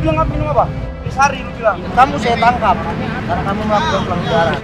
bilang apa minum apa? Sari lu bilang. Kamu saya tangkap karena kamu melakukan pelanggaran.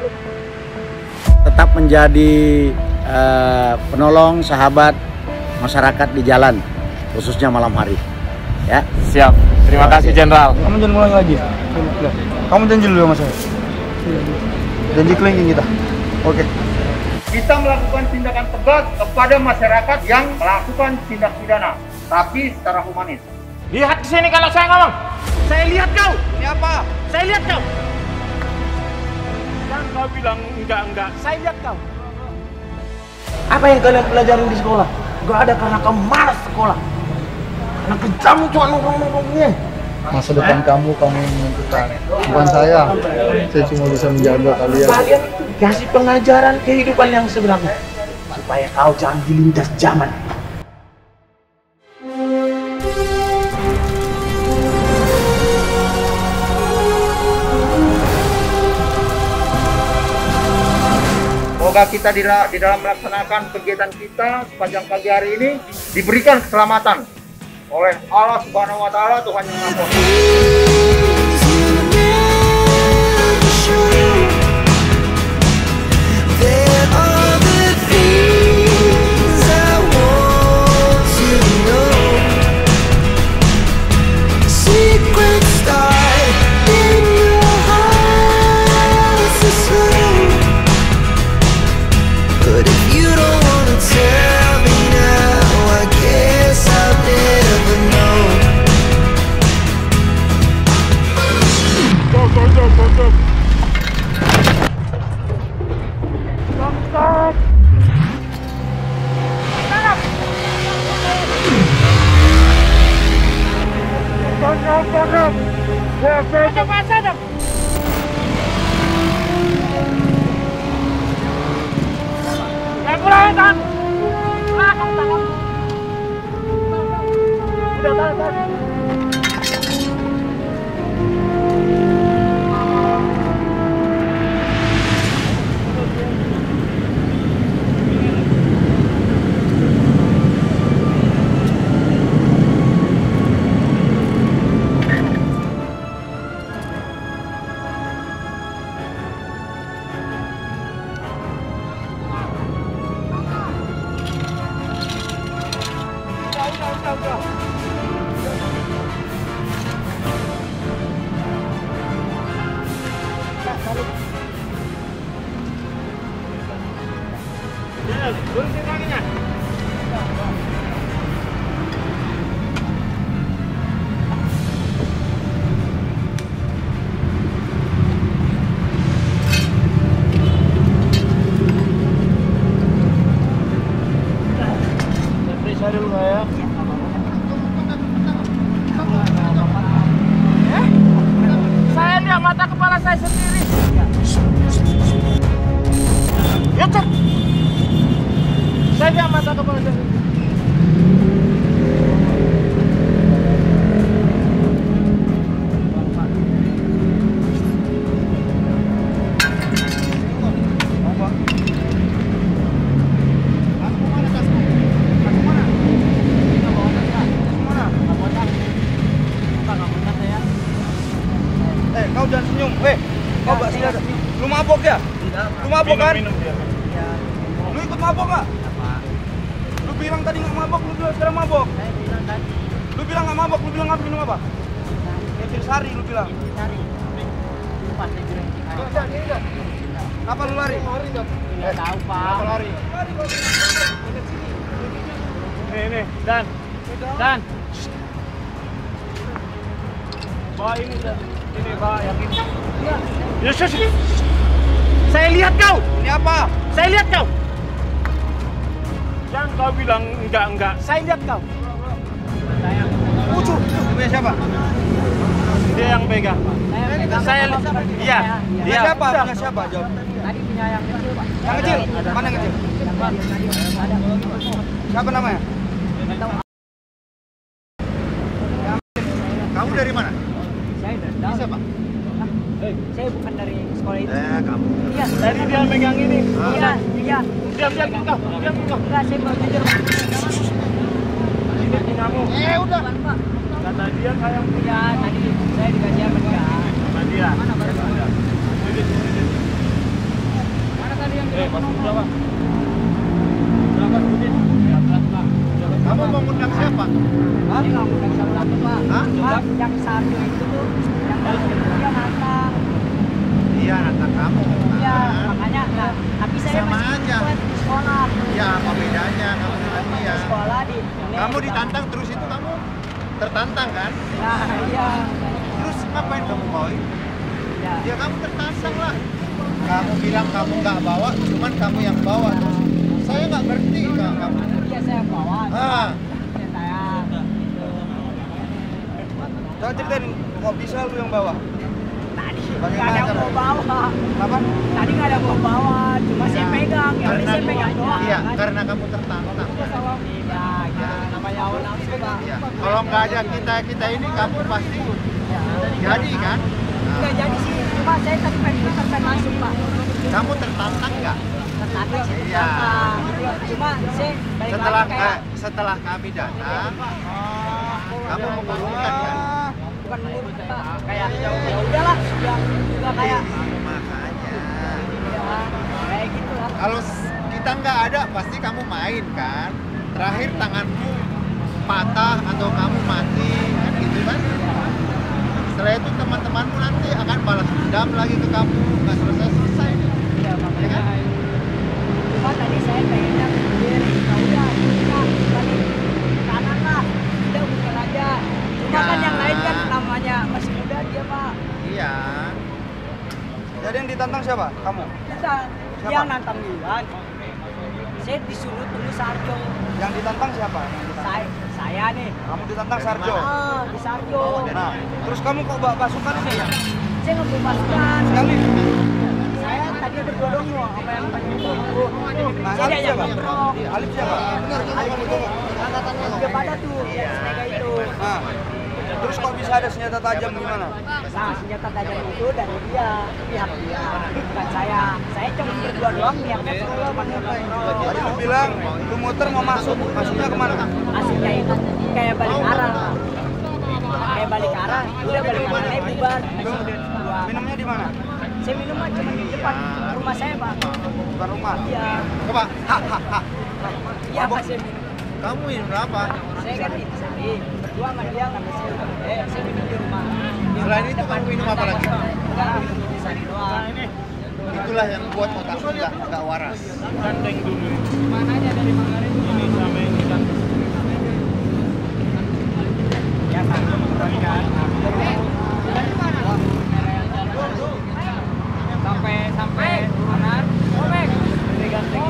Tetap menjadi penolong sahabat masyarakat di jalan, khususnya malam hari. Ya. Siap. Terima kasih Jenderal. Kamu jangan ngulang lagi. Kamu janji dulu sama saya. Janji kelingking kita. Oke. Kita melakukan tindakan tegas kepada masyarakat yang melakukan tindak pidana, tapi secara humanis. Lihat ke sini kalau saya ngomong. Saya lihat kau. Ini apa? Saya lihat kau. Jangan kau bilang enggak. Saya lihat kau. Apa yang kalian pelajari di sekolah? Gak ada karena kamu malas sekolah. Karena kejamu cuma nongkrong-nongkrongnya. Masa depan kamu yang menentukan, bukan saya cuma bisa menjaga kalian. Kalian kasih pengajaran kehidupan yang sebenarnya supaya kau jangan dilindas zaman. Semoga kita di dalam melaksanakan kegiatan kita sepanjang pagi hari ini diberikan keselamatan oleh Allah Subhanahu wa Ta'ala, Tuhan yang Maha Kuasa. Saya lihat mata kepala saya sendiri. Ya, cek. Saya lihat mata kepala saya sendiri. Kau jangan senyum. Kau gak sadar. Lu mabok ya? Lu mabok kan? Lu ikut mabok gak? Lu bilang tadi gak mabok, lu bilang sekarang mabok. Lu bilang gak mabok, lu bilang apa minum apa? Kecil sari lu bilang. Kenapa lu lari? Nggak tahu, Pak. Kenapa lari? Nih, Dan. Bawa ini, Dan. Ini, bawa yang ini. Yes. Saya lihat kau. Ini apa? Saya lihat kau. Jangan kau bilang enggak. Saya lihat kau. Ucu. Punya siapa? Dia yang pegang. Saya iya. Punya siapa? Punya siapa? Jawab. Tadi punya yang kecil, Pak. Yang kecil? Mana yang kecil? Siapa namanya? Kamu dari mana? Saya dari dalam. Siapa? Saya bukan dari sekolah itu. Kamu. Iya. Tadi dia megang ini. Iya. Diam kau. Enggak, saya mau jujur, Pak. Ini punyamu. Udah. Pak. Enggak Nadia sayang. Iya, tadi saya dikasih sama dia. Nadia. Mana baru ada? Mana tadi yang Masuk berapa? Berapa Udin? Di atas lah. Kamu mau ngundang siapa? Hah? Nggak ngundang siapa-siapa, Pak. Hah? Pak, yang Sarjo itu tuh, yang dari dia nantang. Iya, nantang kamu. Iya, makanya nah, tapi saya Sama masih aja. di sekolah. Ya, apa bedanya kamu dengan Di dia? sekolah di. Kamu ditantang terus itu kamu tertantang kan? Nah, iya. Terus ngapain kamu boy? Ya. Ya kamu tertantang lah. Kamu bilang kamu nggak bawa, cuman kamu yang bawa. Saya nggak ngerti kak kamu. Iya, saya bawa. Ah, Saya. coba ceritain kok bisa lu yang bawa? Tadi Bagaimana nggak ada yang cara? mau bawa. Apa? Tadi nggak ada yang mau bawa, cuma saya pegang. Ya udah saya pegang doang. Iya, kan. karena kamu tertantang. Ya, namanya awal nafsu, Pak. Ya. Kalau nggak ada kita ini, kamu pasti Ya. jadi kan? Nggak jadi sih, cuma saya tadi pengen masuk, Pak. Kamu tertantang nggak? Tertarik sih, Iya. cuma saya balik lagi kayak Setelah kami datang, kamu mengurungkan kan? bukan menurut Pak, kayak ya udahlah, udah kayak Makanya. ya, kayak gitu lah. Kalau kita nggak ada, pasti kamu main kan? Terakhir tanganmu patah atau kamu mati, kan gitu kan? Setelah itu teman-temanmu nanti akan balas dendam lagi ke kamu, nggak selesai-selesai. Ya makanya cuma tadi saya pengennya pikir ya udah kita balik kanan lah, udah bukan aja. Cuma Ya. kan yang lain kan namanya masih muda dia, Pak. Iya. Jadi yang ditantang siapa? Kamu? Kita Siapa? yang nantang Dilan. Saya disuruh tunggu Sarjo. Yang ditantang siapa? Yang ditantang? Saya nih. Kamu ditantang Sarjo. Ah, di Sarjo. Nah, terus kamu kok bawa pasukan ini ya? Saya nggak mau pasukan. Sekali. Saya tadi berdua dong loh, apa yang banyak itu. Nah, Saya Alif diajak siapa? ngobrol. Alif siapa? Alif itu angkatannya juga pada tuh, yang senega itu. Nah, terus kok bisa ada senjata tajam gimana? Nah, senjata tajam itu dari dia, pihak dia, bukan saya. Saya cuma berdua doang, niatnya ngobrol, ngobrol. Tadi lu bilang lu muter mau masuk, masuknya kemana? Aslinya itu kayak balik arah. Kayak balik arah, udah balik arahnya bubar. Minumnya di mana? Saya minum aja cuma di depan rumah saya, Pak. Bukan rumah. Iya, Coba, hahaha. iya Pak, saya minum. Kamu minum berapa? Saya kan di sini, berdua sama dia nggak bisa. Saya minum di rumah. Selain itu kamu minum apa lagi? Enggak, minum di sini doang. Itulah yang buat otakmu nggak waras. Gandeng dulu. Mana aja dari Manggarai? Ini sama yang kita. Ya, Pak. Sampai turunan. Robek. Dari ganteng.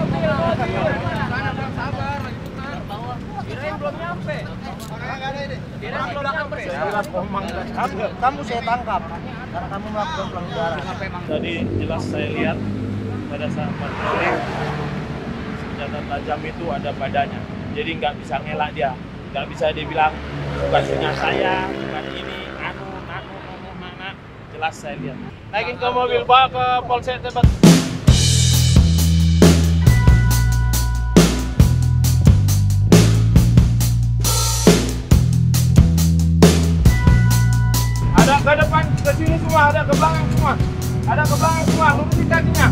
Kirain belum nyampe. Kirain belum nyampe. Kamu saya tangkap karena kamu melakukan pelanggaran. Tadi jelas saya lihat pada saat patroli senjata tajam itu ada padanya. Jadi nggak bisa ngelak dia, nggak bisa dia bilang bukan punya saya, bukan ini, anu, mana. Jelas saya lihat. Naikin ke mobil, bawa ke Polsek Tebet. Ada ke depan, ke sini semua, ada ke belakang semua. Ada ke belakang semua, lurusin kakinya.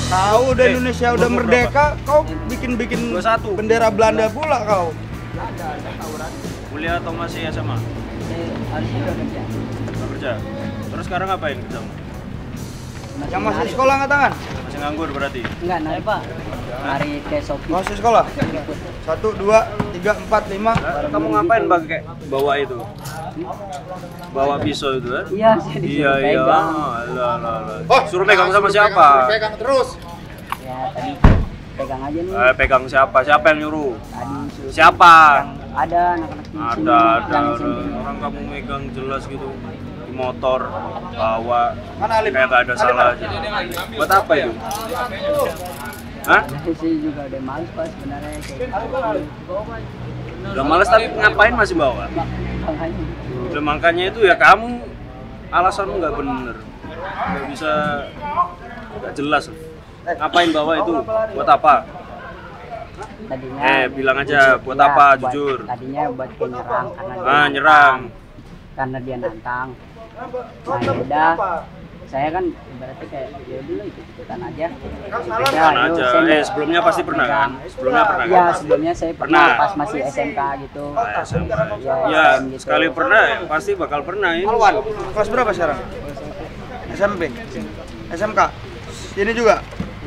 Tahu udah Indonesia udah merdeka, kau bikin-bikin 21. bendera Belanda pula kau. Kuliah atau masih SMA? Harus juga kerja. Nggak kerja. Terus sekarang ngapain kerja? Yang masih sekolah nggak tangan? Masih nganggur berarti? Enggak, naik Pak. Hari ke Shopee. Masih sekolah? 1, 2, 3, 4, 5. Kamu ngapain pakai bawa itu? Bawa pisau itu kan? Iya, saya disuruh pegang. Oh, suruh pegang sama siapa? Pegang terus. Ya, tadi pegang aja nih. Pegang siapa? Siapa yang nyuruh? Tadi suruh Siapa? pegang. Ada anak-anak di sini. Ada. yang SMP. Orang kamu megang jelas gitu di motor, bawa, Mana Alif? kayak gak ada salah aja. Buat apa itu? Hah? Saya juga udah males Pak sebenarnya kayak gitu. Udah males tapi ngapain masih bawa? Makanya. Udah makanya itu ya kamu alasanmu nggak bener, nggak bisa, nggak jelas. Ngapain bawa itu? Buat apa? Tadinya Bilang aja buat apa, jujur. Tadinya buat penyerang karena dia Ah, nyerang. karena dia nantang. Nah, ya udah. Saya kan berarti kayak ya dulu ikut-ikutan aja. Kan aja. Sebelumnya pasti pernah kan? Sebelumnya pernah kan? Ya, sebelumnya saya pernah Pernah. pas masih SMK gitu. SMP. Ya, Ya, SM gitu. sekali pernah ya, pasti bakal pernah ini. Alwan, kelas berapa sekarang? SMP? SMK? Ini juga?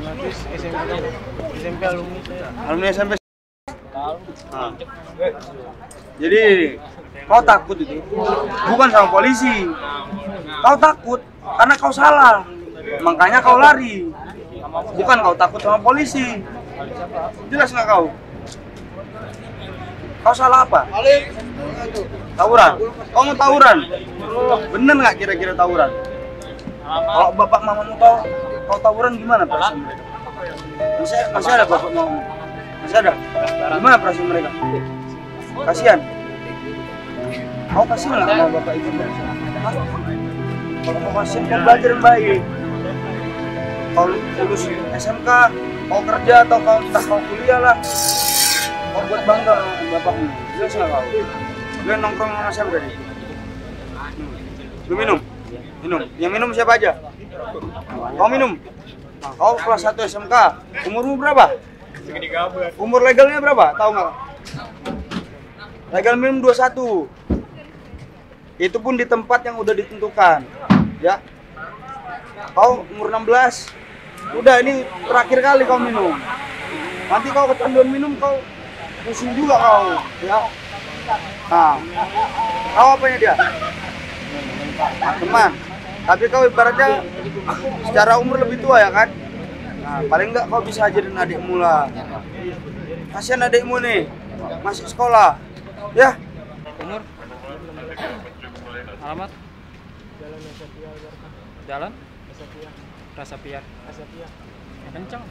SMP alumni saya. Alumni SMP? Nah. Jadi, kau takut itu? Bukan sama polisi. Kau takut karena kau salah. Makanya kau lari. Bukan kau takut sama polisi. Jelas nggak kau? Kau salah apa? Tawuran. Kau mau tawuran? Bener nggak kira-kira tawuran? Kalau bapak mamamu tahu kau tawuran gimana perasaan mereka? Masih ada bapak mamamu? Masih ada? Gimana perasaan mereka? Kasihan. Kau kasihan nggak sama bapak ibu? Hah? Kalau kau kasihan, kau belajar yang baik. Kau lulus SMK, kau kerja atau kau entah kau kuliah lah. Kau buat bangga sama bapakmu. Jelas nggak kau? Lu nongkrong sama siapa tadi? Lu minum? Minum. Yang minum siapa aja? Kau minum? Nah, kau kelas 1 SMK. Umurmu berapa? Umur legalnya berapa? Tahu nggak? Legal minum 21. Itu pun di tempat yang udah ditentukan. Ya. Kau umur 16. Udah, ini terakhir kali kau minum. Nanti kau kecanduan minum, kau pusing juga kau, ya. Nah, kau apanya dia? Teman. Tapi kau ibaratnya secara umur lebih tua ya kan? Nah, paling enggak kau bisa ajarin adikmu lah. Kasihan adikmu nih, masih sekolah. Ya. Umur? Alamat? Jalan? Prasapiar. Kencang.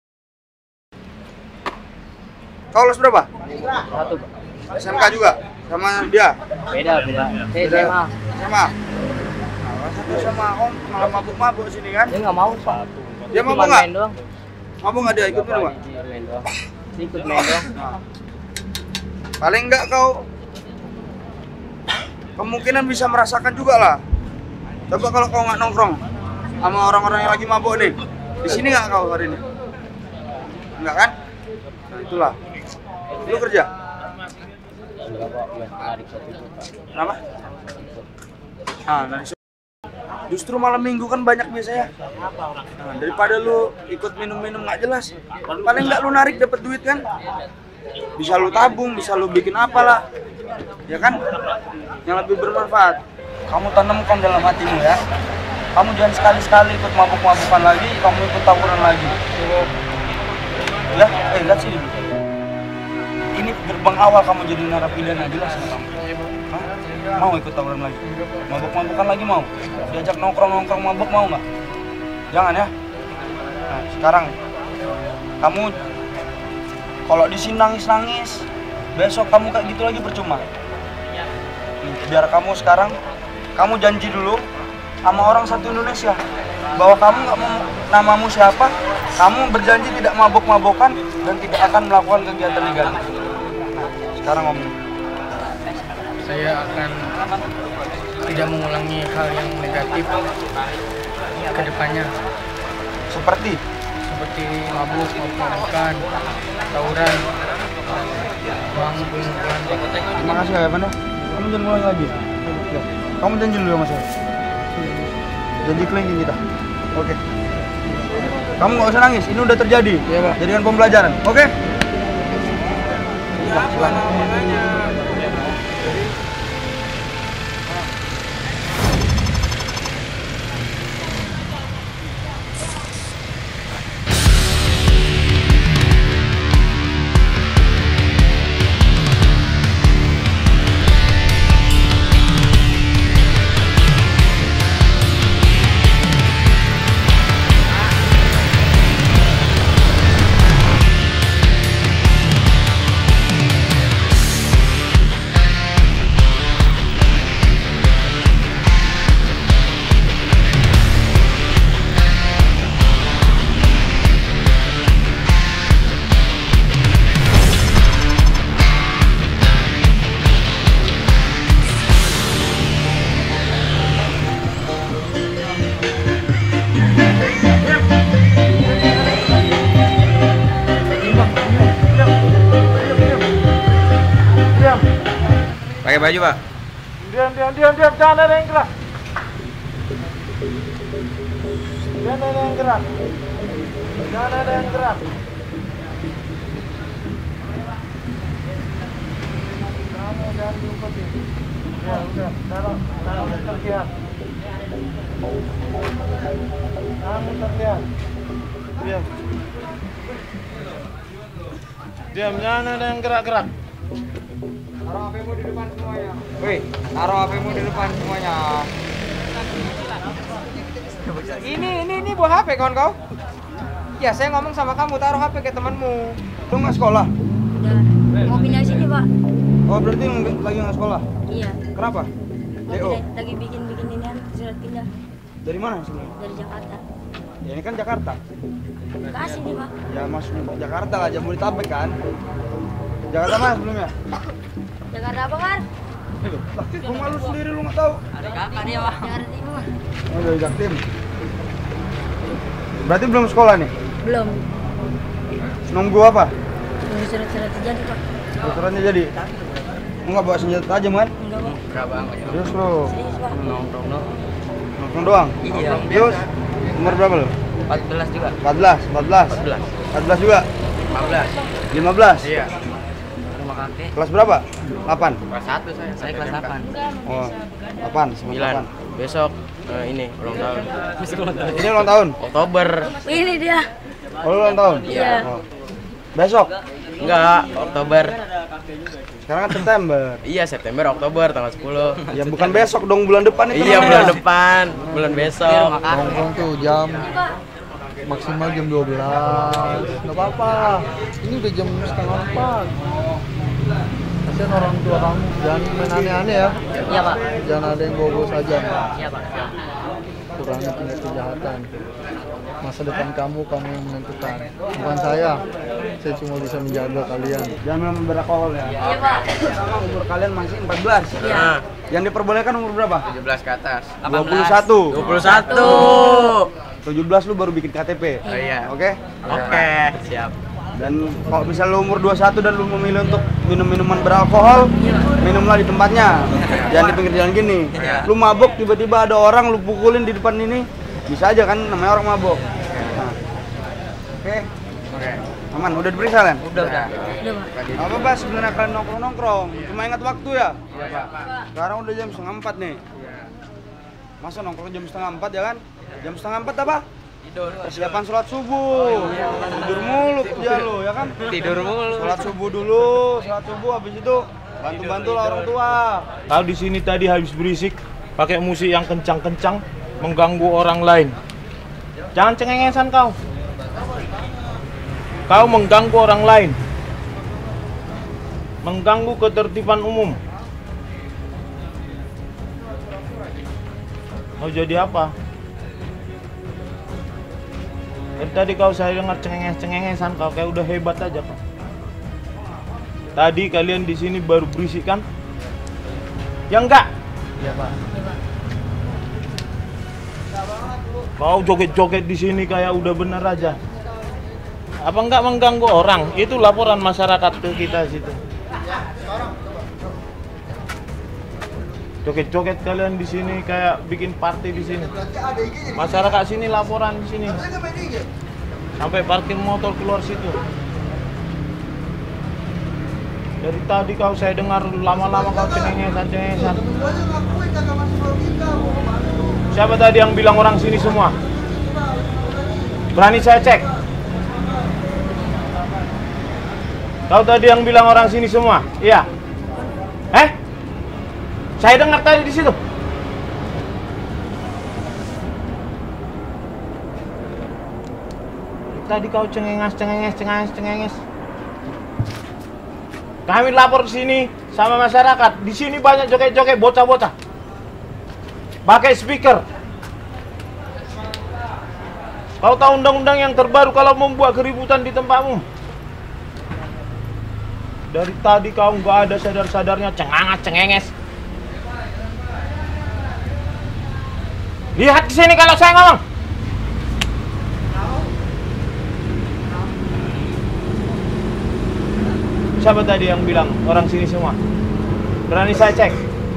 Kau lulus berapa? 1 Pak. SMK juga sama dia. Beda. SMA. Sama. Satu sama kau malah mabuk-mabuk sini kan? Dia nggak mau Pak. Dia mabuk Cuma nggak? main doang. Mabuk nggak dia ikut minum nggak? Main doang. Ikut main doang. Nah, paling enggak kau kemungkinan bisa merasakan juga lah. Coba kalau kau nggak nongkrong sama orang-orang yang lagi mabuk nih, di sini nggak kau hari ini? Enggak kan? Nah itulah. Lu kerja? Kenapa? Nah, justru malam minggu kan banyak biasanya. Nah, daripada lu ikut minum-minum nggak jelas, paling nggak lu narik dapat duit kan? Bisa lu tabung, bisa lu bikin apalah, ya kan? Yang lebih bermanfaat. Kamu tanamkan dalam hatimu ya. Kamu jangan sekali-sekali ikut mabuk-mabukan lagi, kamu ikut tawuran lagi. Ya, lihat sini. Ini gerbang awal kamu jadi narapidana, jelas nggak kamu? Hah? Mau ikut tawuran lagi? Mabuk-mabukan lagi mau? Diajak nongkrong-nongkrong mabuk mau nggak? Jangan ya. Nah, sekarang kamu kalau di sini nangis-nangis, besok kamu kayak gitu lagi percuma. Nih, biar kamu sekarang, kamu janji dulu sama orang satu Indonesia bahwa kamu nggak mau namamu siapa, kamu berjanji tidak mabuk-mabukan dan tidak akan melakukan kegiatan negatif. Nah, sekarang ngomong. Saya akan tidak mengulangi hal yang negatif ke depannya. Seperti seperti mabuk, makan, tawuran, uang pengumpulan. Terima kasih ya, Evan ya. Kamu jangan mulai lagi. Ya. Kamu janji dulu sama saya. Janji kelingking kita. Oke. Kamu nggak usah nangis. Ini udah terjadi. Iya, Pak. Jadikan pembelajaran. Oke? Silakan. Pakai baju, Pak. Diam, jangan ada yang gerak. Jangan ada yang gerak. Jangan ada yang gerak. Kamu jangan diumpetin. Ya udah, dalam terlihat. Kamu terlihat. Diam. Diam, jangan ada yang gerak-gerak. Taruh HP-mu di depan semuanya. Woi, taruh HP-mu di depan semuanya. Ini buah HP kawan kau. Ya, saya ngomong sama kamu, taruh HP ke temanmu. Lu nggak sekolah? Udah. Mau pindah sini, Pak. Oh, berarti lagi nggak sekolah? Iya. Kenapa? Mau DO. pindah, lagi bikin inian, surat pindah Dari mana sini? dari Jakarta. Ya ini kan Jakarta. Ke sini, Pak. Ya masuk Jakarta lah, Jabodetabek kan. Jakarta mana sebelumnya? Jakarta apa, Kar? Lah, lu malu sendiri lu nggak tahu. Jakarta Timur. Oh, dari Jaktim. Berarti belum sekolah nih? Belum. Nunggu apa? Tunggu surat-surat jadi, Pak. Suratnya jadi. Lu nggak bawa senjata tajam kan? Enggak, Pak. Enggak, Bang. Terus lu Serius, Pak. nongkrong doang? Iya. Terus umur berapa lu? 14 juga. 14 juga? 15. 15? Iya. Rumah kakek. Kelas berapa? 8? Kelas 1 saya kelas 8. Oh, 8, 9. Besok ini ulang tahun. Ini ulang tahun? Oktober. Ini dia. Oh, lu ulang tahun? Iya. Oh. Besok? Enggak, Oktober. Sekarang kan September. Iya, September, Oktober tanggal 10. Ya bukan besok dong, bulan depan itu. Iya, namanya. bulan depan, bulan besok. Nongkrong tuh jam maksimal jam 12. Nggak apa-apa. Ini udah jam setengah 4. Kasihan orang tua kamu. Jangan main aneh-aneh ya. Iya, Pak. Jangan ada yang bobo saja. Iya, Pak. Kurangi tingkat kejahatan. Masa depan kamu yang menentukan. Bukan saya. Saya cuma bisa menjaga kalian. Jangan minum beralkohol ya. Iya, Pak. Sama umur kalian masih 14. Iya. Yang diperbolehkan umur berapa? 17 ke atas. 21. 21. 17 lu baru bikin KTP. Oh iya. Oke? Oke, siap. Dan kalau misalnya lu umur 21 dan lu memilih untuk minum minuman beralkohol, minumlah di tempatnya. Jangan di pinggir jalan gini. Iya. Lu mabuk tiba-tiba ada orang lu pukulin di depan ini, bisa aja kan namanya orang mabuk. Nah. Oke. Aman, udah diperiksa kan? Udah. Udah, Pak. Apa Bas, sebenarnya kalian nongkrong-nongkrong, cuma ingat waktu ya? Sekarang udah jam setengah 4 nih. Masa nongkrong jam setengah 4 ya kan? Jam setengah 4 apa? Tidur. Persiapan sholat subuh. Tidur mulu kerja lo ya kan? Tidur mulu. Sholat subuh dulu, sholat subuh habis itu bantu-bantu lah orang tua. Kau di sini tadi habis berisik, pakai musik yang kencang-kencang, mengganggu orang lain. Jangan cengengesan kau. Kau mengganggu orang lain. Mengganggu ketertiban umum. Mau jadi apa? Dari tadi kau saya dengar cengengesan kau kayak udah hebat aja kau. Tadi kalian di sini baru berisik kan? Ya enggak? Iya, Pak. Kau joget-joget di sini kayak udah bener aja. Apa enggak mengganggu orang? Itu laporan masyarakat ke kita situ. Joget-joget kalian di sini kayak bikin party di sini. Masyarakat sini laporan di sini. Sampai parkir motor keluar situ. Dari tadi kau saya dengar lama-lama kau cengengesan. Siapa tadi yang bilang orang sini semua? Berani saya cek. Kau tadi yang bilang orang sini semua? Iya. Saya dengar tadi di situ. Tadi kau cengenges. Kami lapor ke sini sama masyarakat. Di sini banyak joget-joget bocah-bocah. Pakai speaker. Kau tahu undang-undang yang terbaru kalau membuat keributan di tempatmu? Dari tadi kau nggak ada sadar-sadarnya cengenges. Lihat ke sini kalau saya ngomong. Siapa tadi yang bilang orang sini semua? Berani saya cek.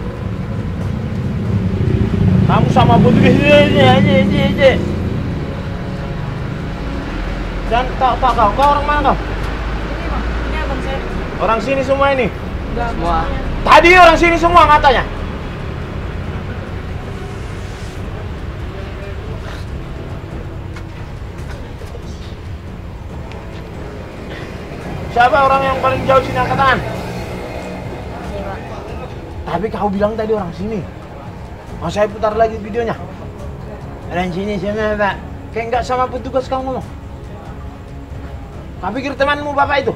Kamu sama putri aja. Dan kau orang mana kau? Ini abang saya. Orang sini semua ini? Semua. Tadi orang sini semua katanya. Siapa orang yang paling jauh sini angkat tangan? Tapi kau bilang tadi orang sini. Mau saya putar lagi videonya? Orang sini sama Pak. Kayak nggak sama petugas kau ngomong. Kau pikir temanmu Bapak itu?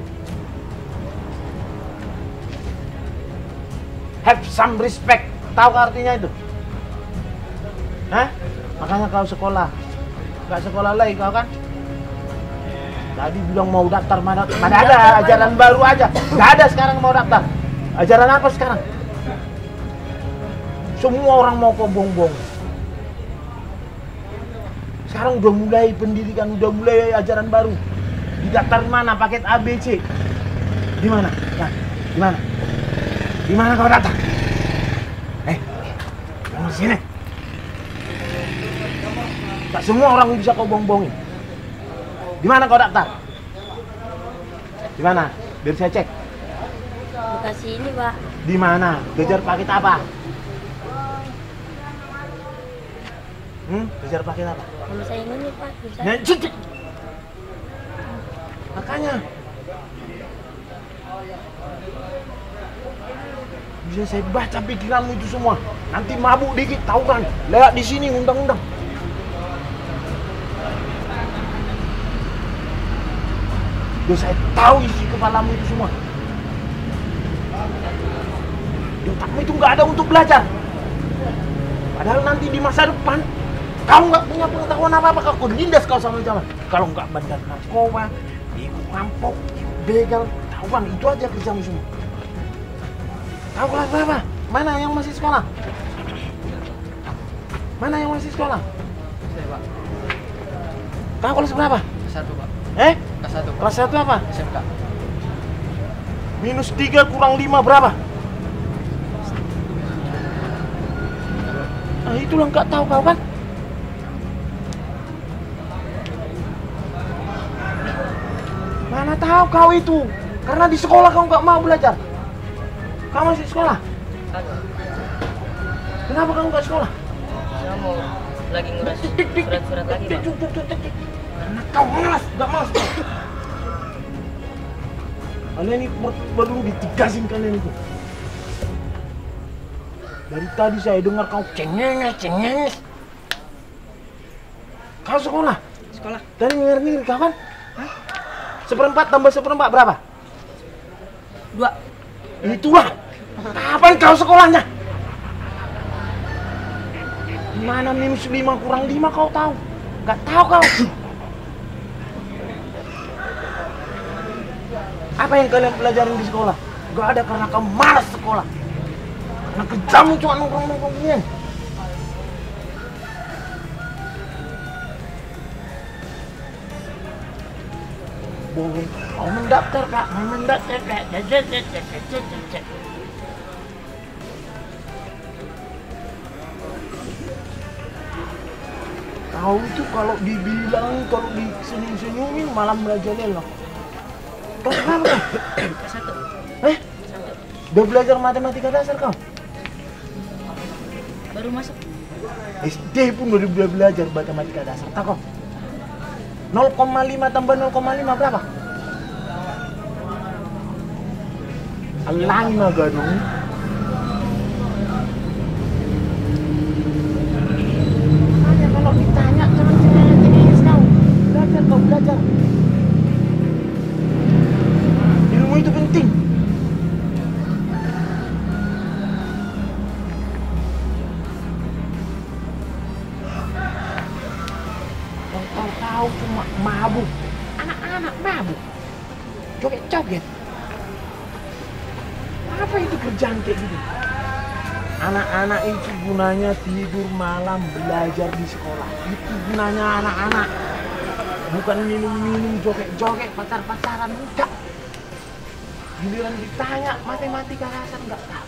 Have some respect. Tahu artinya itu? Hah? Makanya kau sekolah. Nggak sekolah lagi kau kan? Tadi bilang mau daftar, mana ada ajaran baru aja. Nggak ada sekarang mau daftar. Ajaran apa sekarang? Semua orang mau kok bongbong. Sekarang udah mulai pendidikan, udah mulai ajaran baru. Didaftar mana? Paket ABC. Di mana? Nah, di mana? Di mana kau daftar? Kamu sini. Tak semua orang bisa kau bongbongin. Di mana kau daftar? Di mana? Biar saya cek. Bekasi ini, Pak. Di mana? Kejar paket apa? Kejar paket apa? Kalau saya ini, Pak, bisa. Ya, cek. Makanya. Bisa saya baca pikiranmu itu semua. Nanti mabuk dikit, tahu kan? Lihat di sini undang-undang. Udah saya tahu isi kepalamu itu semua. Di otakmu itu nggak ada untuk belajar. Padahal nanti di masa depan kau nggak punya pengetahuan apa-apa, kau lindas kau sama zaman. Kalau nggak bandar narkoba, ikut rampok, ikut begal, tahuan itu aja kerjamu semua. Kau kelas berapa? Mana yang masih sekolah? Mana yang masih sekolah? Saya, Pak. Kau kelas berapa? Kelas 1, Pak. Kelas 1. Kelas 1 apa? SMK. Minus 3 kurang 5 berapa? Nah itulah nggak tahu kau kan? Mana tahu kau itu? Karena di sekolah kau nggak mau belajar. Kau masih sekolah? Kenapa kamu nggak sekolah? Saya mau lagi ngurus surat-surat lagi, Pak. Karena kau malas, nggak malas. Kalian ini baru ditigasin kalian itu. Dari tadi saya dengar kau cengenges. Kau sekolah? Sekolah. Dari ngiri-ngiri kau kan? Hah? 1/4 tambah 1/4 berapa? 2. Itulah. Kapan kau sekolahnya? Mana minus 5 kurang 5 kau tahu? Nggak tahu kau. Apa yang kalian pelajarin di sekolah? Nggak ada karena kamu malas sekolah. Karena kerjamu cuma nongkrong-nongkrong gini. bohong. Mau mendaftar kak, mau mendaftar kak. Kau itu kalau dibilang, kalau disenyum-senyumin malam belajar loh. Kau paham kau? Satu. Udah belajar matematika dasar kau? Baru masuk. SD pun udah belajar matematika dasar, tak kau? 0,5 tambah 0,5 berapa? Lama gak dong? Makanya kalau ditanya jangan cengenges kau. Belajar kau, belajar. Ilmu itu penting. Kau cuma mabuk, anak-anak mabuk, joget-joget. Apa itu kerjaan kayak gitu? Anak-anak itu gunanya tidur malam, belajar di sekolah. Itu gunanya anak-anak. Bukan minum-minum, joget-joget, pacar-pacaran, enggak. Giliran ditanya matematika dasar enggak tahu.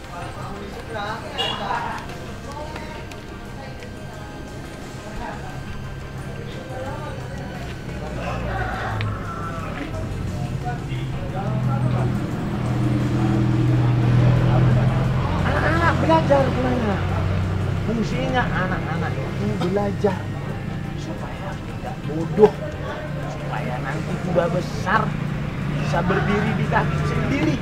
Anak-anak belajar gunanya. Fungsinya anak-anak itu belajar supaya tidak bodoh, supaya nanti sudah besar bisa berdiri di kaki sendiri.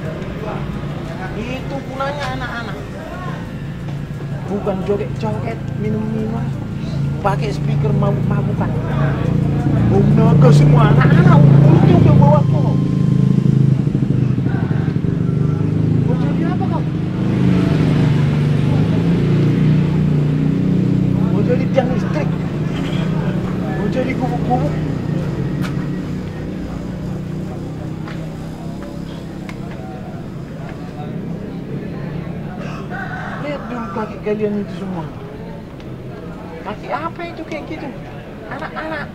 Itu gunanya anak-anak. Bukan joget-joget, minum-minum, pakai speaker mabuk-mabukan. Naga semua anak-anak umurnya udah bawa kok. Mau jadi apa kau? Mau jadi tiang listrik? Mau jadi gubuk-gubuk? Lihat dulu kaki kalian itu semua. Kaki apa itu kayak gitu? Anak-anak.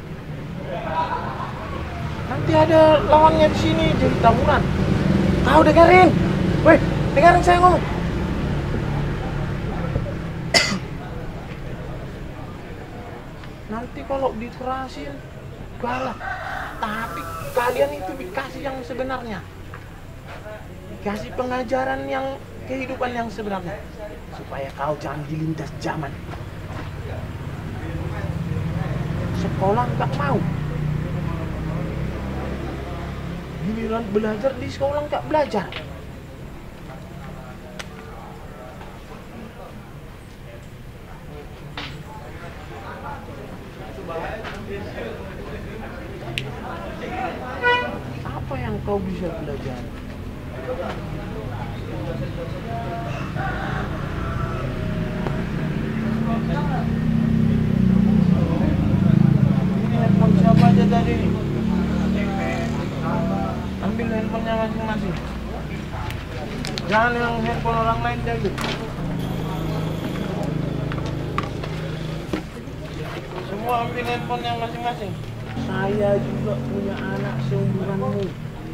Nanti ada lawannya di sini jadi tawuran. Kau dengerin? Weh, dengerin saya ngomong. Nanti kalau dikerasin galak. Tapi kalian itu dikasih yang sebenarnya. Dikasih pengajaran yang kehidupan yang sebenarnya. Supaya kau jangan dilindas zaman. Sekolah nggak mau. Giliran belajar di sekolah nggak belajar. Apa yang kau bisa belajar? Ini handphone siapa aja tadi? Ambil handphonenya masing-masing. Jangan yang handphone orang lain dulu. Semua ambil handphone yang masing-masing. Saya juga punya anak seumuranmu.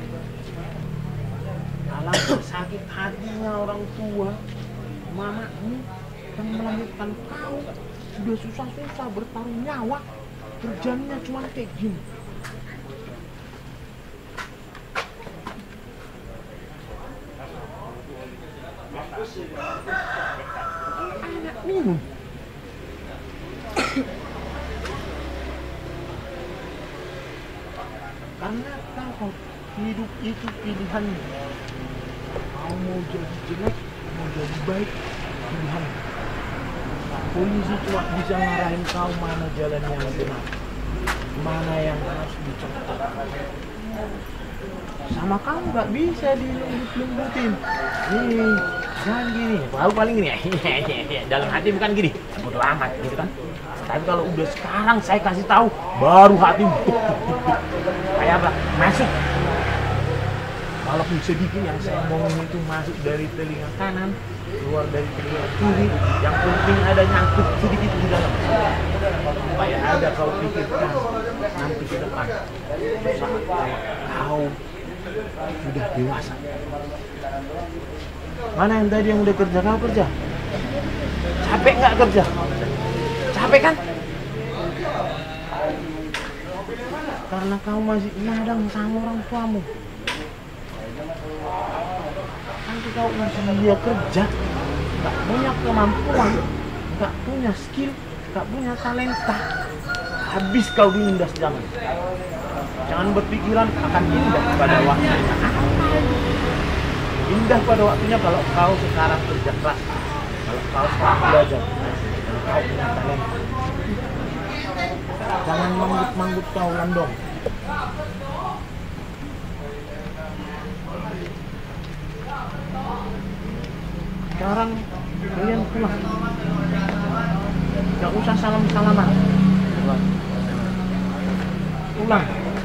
Alangkah sakit hatinya orang tua, mamamu yang melahirkan kau sudah susah-susah bertaruh nyawa, kerjanya cuma kayak gini. Anak minum. Karena kau hidup itu pilihanmu. Kau mau jadi jelek, mau jadi baik, pilihan. Polisi cuma bisa ngarahin kau mana jalan yang benar, mana yang harus dicontoh. Sama kamu nggak bisa dilembut-lembutin. Nih, jangan gini. Baru paling gini ya. Dalam hati bukan gini. Bodo amat gitu kan. Tapi kalau udah sekarang saya kasih tahu, baru hati kayak apa? Masuk. Walaupun sedikit yang saya ngomong itu masuk dari telinga kanan, keluar dari telinga kiri, yang penting ada nyangkut sedikit di dalam. Supaya ada kau pikirkan nanti ke depan. lakukan saat kau sudah dewasa. Mana yang tadi yang udah kerja, kau kerja? Capek nggak kerja? Capek kan? Karena kau masih nadang sama orang tuamu. Nanti kau usia kerja, nggak punya kemampuan, nggak punya skill, nggak punya talenta, habis kau dinindas zaman. Jangan berpikiran akan indah pada waktunya. Indah pada waktunya kalau kau sekarang kerja keras, kalau kau sekarang belajar, kalau kau punya talenta. Jangan manggut-manggut kau landong. Sekarang kalian pulang. Gak usah salam-salaman. Pulang.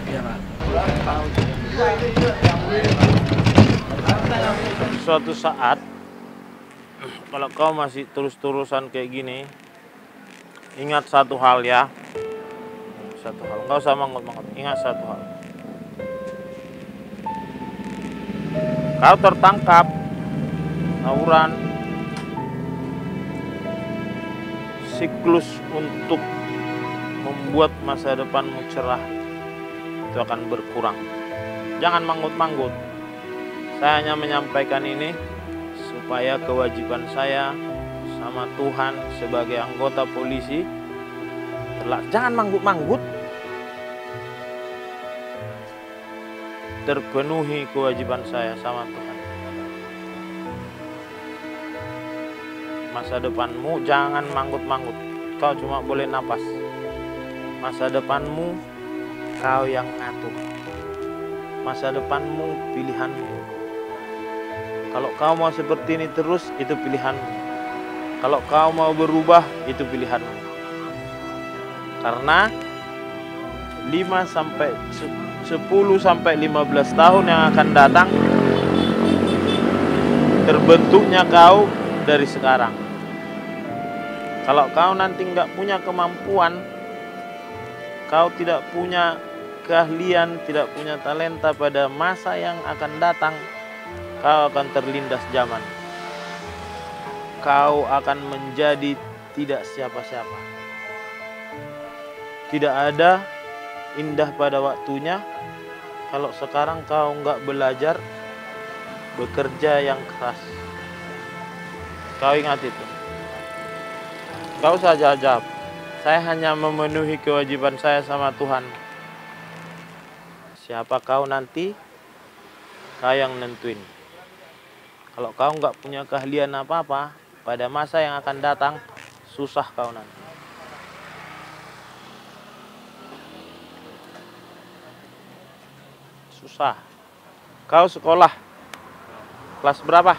Suatu saat, kalau kau masih terus-terusan kayak gini, ingat satu hal ya. Satu hal, nggak usah manggut-manggut. Ingat satu hal. Kau tertangkap tawuran, siklus untuk membuat masa depanmu cerah itu akan berkurang. Jangan manggut-manggut. Saya hanya menyampaikan ini supaya kewajiban saya sama Tuhan sebagai anggota polisi jangan manggut-manggut. Terpenuhi kewajiban saya sama Tuhan. Masa depanmu jangan manggut-manggut. Kau cuma boleh napas. Masa depanmu kau yang ngatur. Masa depanmu pilihanmu. Kalau kau mau seperti ini terus, itu pilihanmu. Kalau kau mau berubah, itu pilihanmu. Karena 10-15 tahun yang akan datang, terbentuknya kau dari sekarang. Kalau kau nanti nggak punya kemampuan, kau tidak punya keahlian, tidak punya talenta pada masa yang akan datang, kau akan terlindas zaman. Kau akan menjadi tidak siapa-siapa. Tidak ada indah pada waktunya kalau sekarang kau nggak belajar bekerja yang keras. Kau ingat itu. Kau saja jawab. Saya hanya memenuhi kewajiban saya sama Tuhan. Siapa kau nanti, kau yang nentuin. Kalau kau nggak punya keahlian apa-apa, pada masa yang akan datang, susah kau nanti. Susah. Kau sekolah kelas berapa?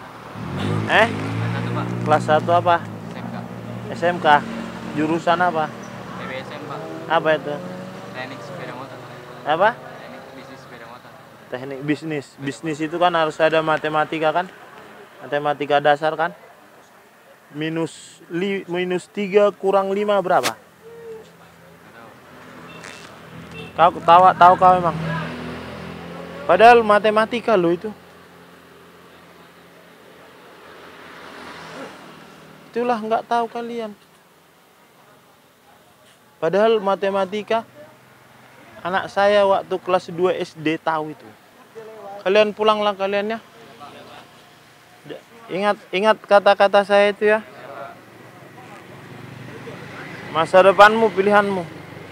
Kelas 1 apa? SMK. Jurusan apa? TBSM, Pak. Apa itu? Teknik sepeda motor. Apa? Teknik bisnis sepeda motor. Teknik bisnis. Bisnis itu kan harus ada matematika kan? Matematika dasar kan? Minus 3 kurang 5 berapa? Kau tahu kau emang? Padahal matematika lo itu. Itulah nggak tahu kalian. Padahal matematika anak saya waktu kelas 2 SD tahu itu. Kalian pulanglah kalian ya. Ingat kata-kata saya itu ya. Masa depanmu pilihanmu.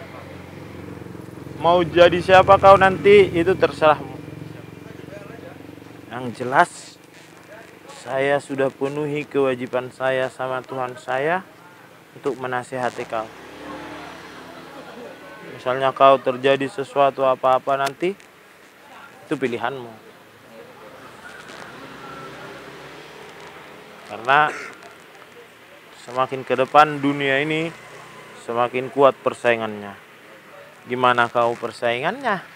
Mau jadi siapa kau nanti itu terserahmu. Yang jelas saya sudah penuhi kewajiban saya sama Tuhan saya untuk menasihati kau. Misalnya kau terjadi sesuatu apa-apa nanti, itu pilihanmu. Karena semakin ke depan dunia ini semakin kuat persaingannya. Gimana kau persaingannya?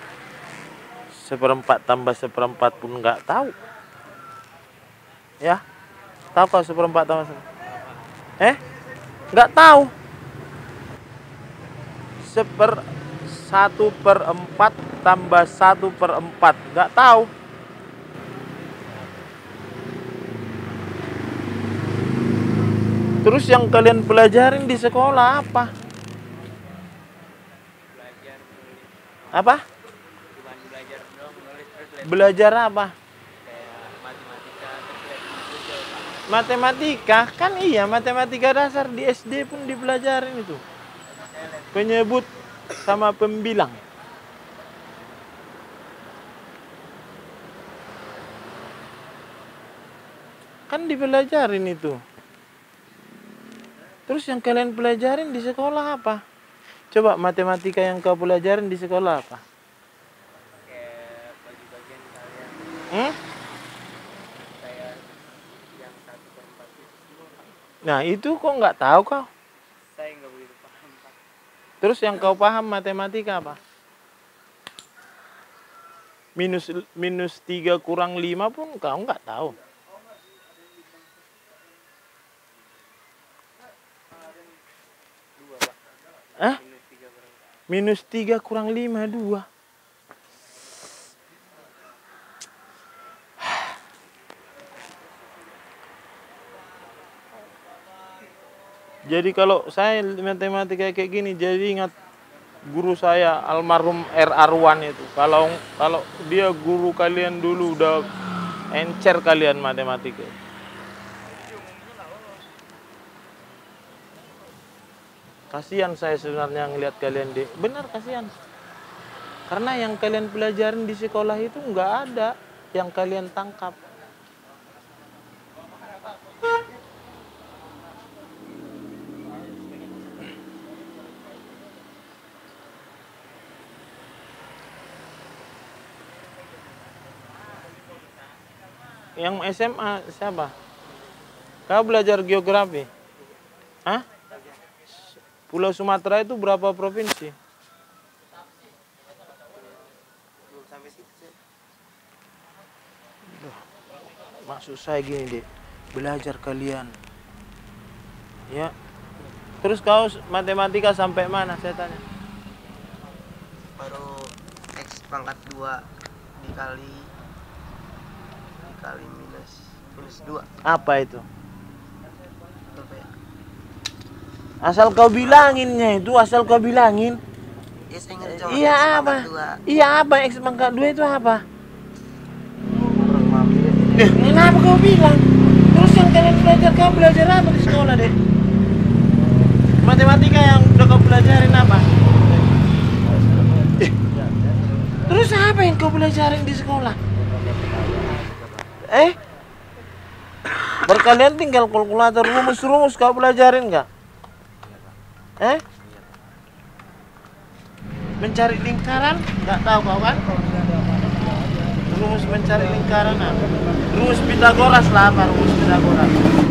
1/4 tambah 1/4 pun nggak tahu. Ya, tahu kau 1/4 tambah 1/4? Nggak tahu. 1/4 tambah 1/4. Nggak tahu. Terus yang kalian pelajarin di sekolah apa? Apa? Belajar apa? Matematika. Kan iya, matematika dasar di SD pun dipelajarin itu. Penyebut sama pembilang. Kan dipelajarin itu. Terus yang kalian pelajarin di sekolah apa? Coba matematika yang kau pelajarin di sekolah apa? Kayak bagi-bagian kalian. Kayak yang 1/4 itu. Nah itu kok nggak tahu kau? Saya nggak begitu paham, Pak. Terus yang kau paham matematika apa? Minus 3 kurang 5 pun kau nggak tahu. Hah? Minus 3 kurang 5, 2. Jadi kalau saya matematika kayak gini, jadi ingat guru saya almarhum R. Arwan itu. Kalau dia guru kalian dulu udah encer kalian matematika. Kasihan saya sebenarnya ngelihat kalian deh. Benar kasihan. Karena yang kalian pelajarin di sekolah itu nggak ada yang kalian tangkap. Yang SMA siapa? Kau belajar geografi? Hah? Pulau Sumatera itu berapa provinsi? Maksud saya gini deh, belajar kalian. Ya. Terus kau matematika sampai mana saya tanya? Baru X pangkat 2 dikali minus 2. Apa itu? Berapa ya? Asal kau bilanginnya itu, asal kau bilangin. Ya, saya ingat cuma Iya X apa? pangkat 2. Iya apa? X pangkat 2 itu apa? Kenapa kau bilang? Terus yang kalian belajar, kau belajar apa di sekolah deh? Matematika yang udah kau pelajarin apa? Terus apa yang kau pelajarin di sekolah? Berkalian tinggal kalkulator, rumus-rumus kau pelajarin nggak? Mencari lingkaran? Nggak tahu kau kan? Rumus mencari lingkaran apa? Rumus Pitagoras lah apa rumus Pitagoras?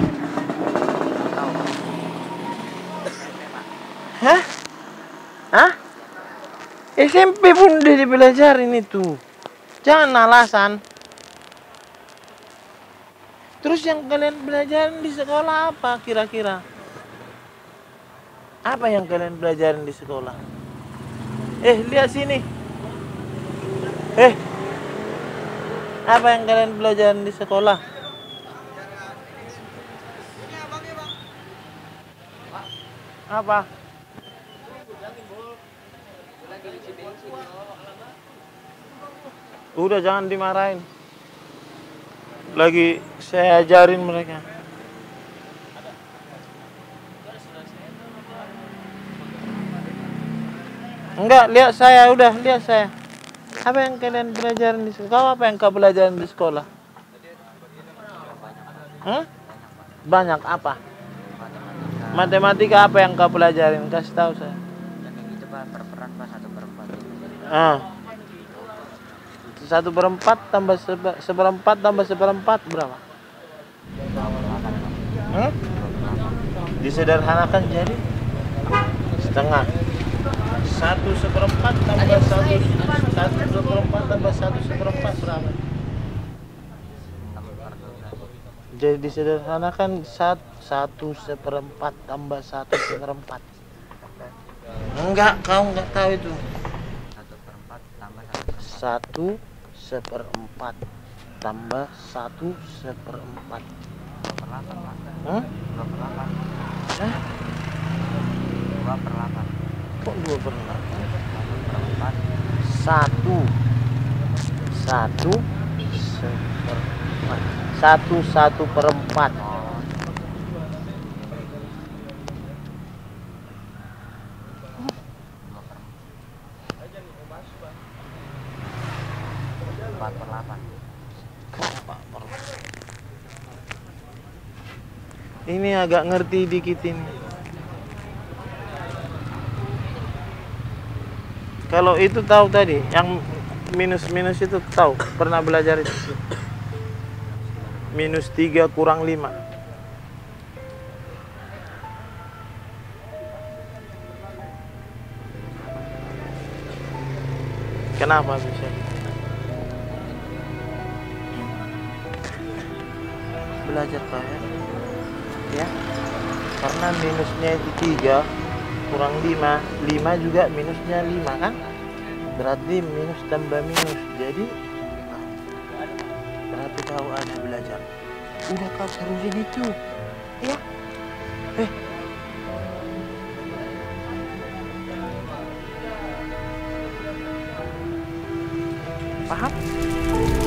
Hah? Hah? SMP pun udah dipelajarin itu. Jangan alasan. Terus yang kalian pelajarin di sekolah apa kira-kira? Apa yang kalian pelajarin di sekolah? Lihat sini. Apa yang kalian pelajarin di sekolah? Apa? Udah jangan dimarahin. Lagi saya ajarin mereka. Enggak, lihat saya, udah lihat saya. Apa yang kalian pelajarin di sekolah? Kau apa yang kau pelajarin di sekolah? Banyak apa? Matematika apa yang kau pelajarin? Kasih tahu saya. Yang itu Pak, perperan Pak 1/4. 1/4 tambah 1/4 tambah 1/4 berapa? Disederhanakan jadi setengah. 1/4 tambah 1/4 tambah 1/4 berapa? Jadi disederhanakan 1/4 tambah 1/4. Enggak, kau enggak tahu itu. 1/4 tambah 1/4. Hah? 2/8. Kok 2/8? 1/4. Ini agak ngerti dikit ini. Kalau itu tahu tadi, yang minus-minus itu tahu, pernah belajar itu. -3 kurang 5. Kenapa bisa? Belajar kalian. Ya, karena minusnya itu 3 kurang 5, 5 juga minusnya 5 kan, berarti minus tambah minus, jadi berarti kau ada belajar, udah kau terusin itu ya. Paham?